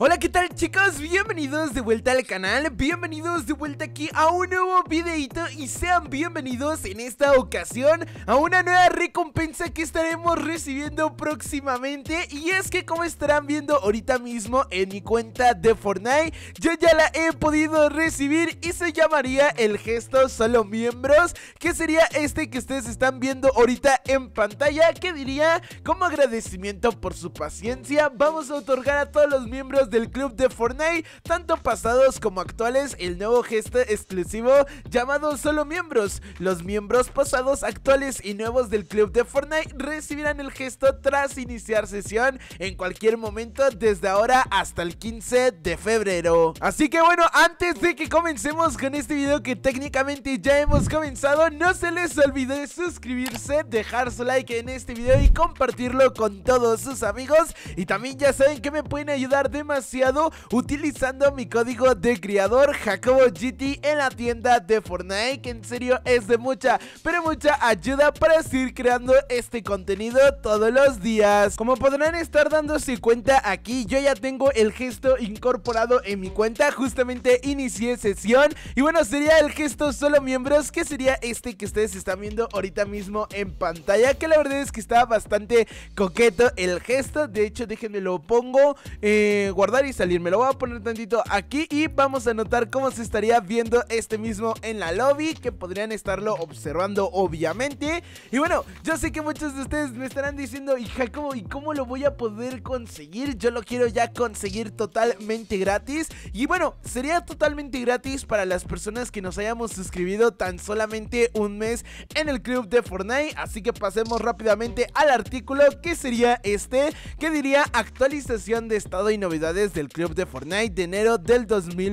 Hola, ¿qué tal, chicos? Bienvenidos de vuelta al canal, bienvenidos de vuelta aquí a un nuevo videito y sean bienvenidos en esta ocasión a una nueva recompensa que estaremos recibiendo próximamente. Y es que, como estarán viendo ahorita mismo en mi cuenta de Fortnite, yo ya la he podido recibir y se llamaría el gesto solo miembros, que sería este que ustedes están viendo ahorita en pantalla, que diría: como agradecimiento por su paciencia, vamos a otorgar a todos los miembros del club de Fortnite, tanto pasados como actuales, el nuevo gesto exclusivo llamado solo miembros. Los miembros pasados, actuales y nuevos del club de Fortnite recibirán el gesto tras iniciar sesión en cualquier momento desde ahora hasta el 15 de febrero. Así que bueno, antes de que comencemos con este video, que técnicamente ya hemos comenzado, no se les olvide suscribirse, dejar su like en este video y compartirlo con todos sus amigos. Y también ya saben que me pueden ayudar demasiado utilizando mi código de creador JacoboGT en la tienda de Fortnite, que en serio es de mucha, pero mucha ayuda para seguir creando este contenido todos los días. Como podrán estar dándose cuenta, aquí yo ya tengo el gesto incorporado en mi cuenta, justamente inicié sesión y bueno, sería el gesto solo miembros, que sería este que ustedes están viendo ahorita mismo en pantalla, que la verdad es que está bastante coqueto el gesto. De hecho, déjenme lo pongo, guardar y salir, me lo voy a poner tantito aquí y vamos a notar cómo se estaría viendo este mismo en la lobby, que podrían estarlo observando obviamente. Y bueno, yo sé que muchos de ustedes me estarán diciendo: y Jacobo, ¿y cómo lo voy a poder conseguir? Yo lo quiero ya conseguir totalmente gratis. Y bueno, sería totalmente gratis para las personas que nos hayamos suscribido tan solamente un mes en el club de Fortnite. Así que pasemos rápidamente al artículo, que sería este, que diría: actualización de estado y novedades del club de Fortnite de enero del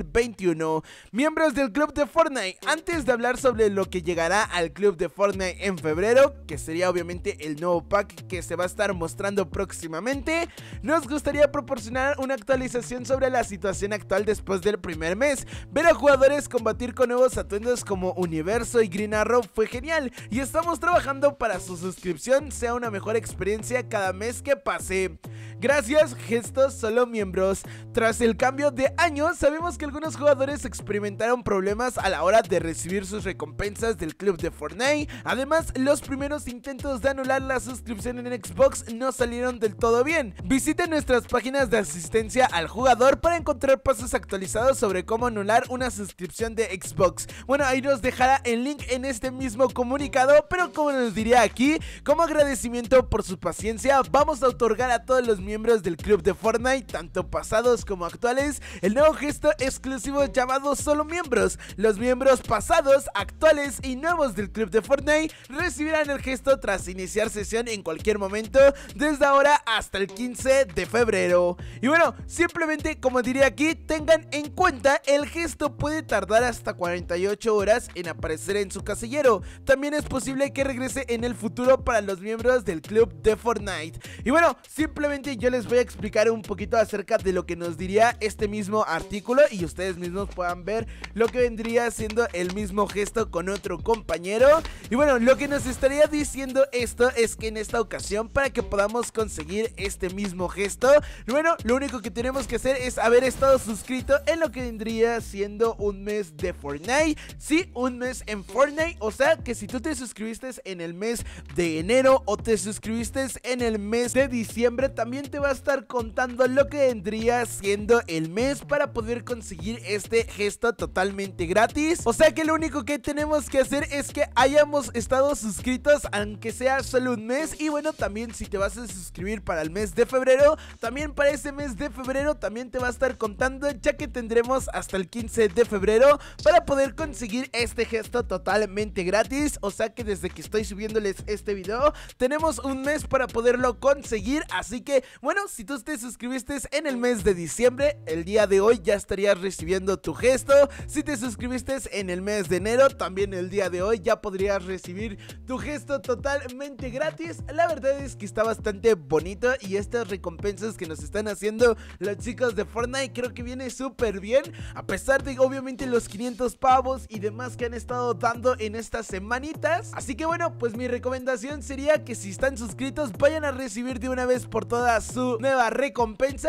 2021. Miembros del club de Fortnite, antes de hablar sobre lo que llegará al club de Fortnite en febrero, que sería obviamente el nuevo pack que se va a estar mostrando próximamente, nos gustaría proporcionar una actualización sobre la situación actual después del primer mes. Ver a jugadores combatir con nuevos atuendos como Universo y Green Arrow fue genial, y estamos trabajando para su suscripción sea una mejor experiencia cada mes que pase. Gracias, gestos solo miembros. Tras el cambio de año, sabemos que algunos jugadores experimentaron problemas a la hora de recibir sus recompensas del club de Fortnite. Además, los primeros intentos de anular la suscripción en Xbox no salieron del todo bien. Visiten nuestras páginas de asistencia al jugador para encontrar pasos actualizados sobre cómo anular una suscripción de Xbox. Bueno, ahí nos dejará el link en este mismo comunicado, pero como nos diría aquí, como agradecimiento por su paciencia, vamos a otorgar a todos los miembros del club de Fortnite, tanto pasados como actuales, el nuevo gesto exclusivo llamado solo miembros. Los miembros pasados, actuales y nuevos del club de Fortnite recibirán el gesto tras iniciar sesión en cualquier momento desde ahora hasta el 15 de febrero. Y bueno, simplemente como diría aquí, tengan en cuenta, el gesto puede tardar hasta 48 horas en aparecer en su casillero. También es posible que regrese en el futuro para los miembros del club de Fortnite. Y bueno, simplemente yo les voy a explicar un poquito acerca de lo que nos diría este mismo artículo, y ustedes mismos puedan ver lo que vendría siendo el mismo gesto con otro compañero. Y bueno, lo que nos estaría diciendo esto es que en esta ocasión, para que podamos conseguir este mismo gesto, bueno, lo único que tenemos que hacer es haber estado suscrito en lo que vendría siendo un mes de Fortnite. Sí, un mes en Fortnite, o sea que si tú te suscribiste en el mes de enero o te suscribiste en el mes de diciembre, también te va a estar contando lo que vendría siendo el mes para poder conseguir este gesto totalmente gratis. O sea que lo único que tenemos que hacer es que hayamos estado suscritos, aunque sea solo un mes. Y bueno, también si te vas a suscribir para el mes de febrero, también para ese mes de febrero también te va a estar contando, ya que tendremos hasta el 15 de febrero para poder conseguir este gesto totalmente gratis. O sea que desde que estoy subiéndoles este video, tenemos un mes para poderlo conseguir. Así que bueno, si tú te suscribiste en el mes de diciembre, el día de hoy ya estarías recibiendo tu gesto. Si te suscribiste en el mes de enero, también el día de hoy ya podrías recibir tu gesto totalmente gratis. La verdad es que está bastante bonito, y estas recompensas que nos están haciendo los chicos de Fortnite creo que viene súper bien, a pesar de obviamente los 500 pavos y demás que han estado dando en estas semanitas. Así que bueno, pues mi recomendación sería que si están suscritos, vayan a recibir de una vez por todas su nueva recompensa, y si aún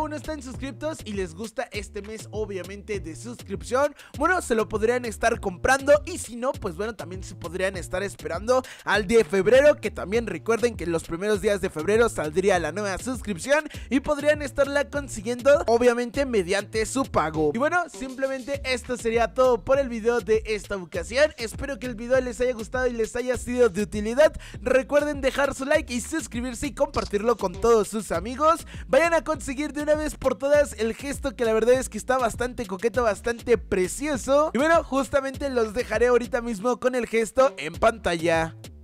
aún no están suscriptos y les gusta este mes obviamente de suscripción, bueno, se lo podrían estar comprando, y si no, pues bueno, también se podrían estar esperando al día de febrero, que también recuerden que en los primeros días de febrero saldría la nueva suscripción y podrían estarla consiguiendo obviamente mediante su pago. Y bueno, simplemente esto sería todo por el video de esta ocasión. Espero que el video les haya gustado y les haya sido de utilidad. Recuerden dejar su like y suscribirse y compartirlo con todos sus amigos. Vayan a conseguir de una vez por todas el gesto, que la verdad es que está bastante coqueto, bastante precioso. Y bueno, justamente los dejaré ahorita mismo con el gesto en pantalla.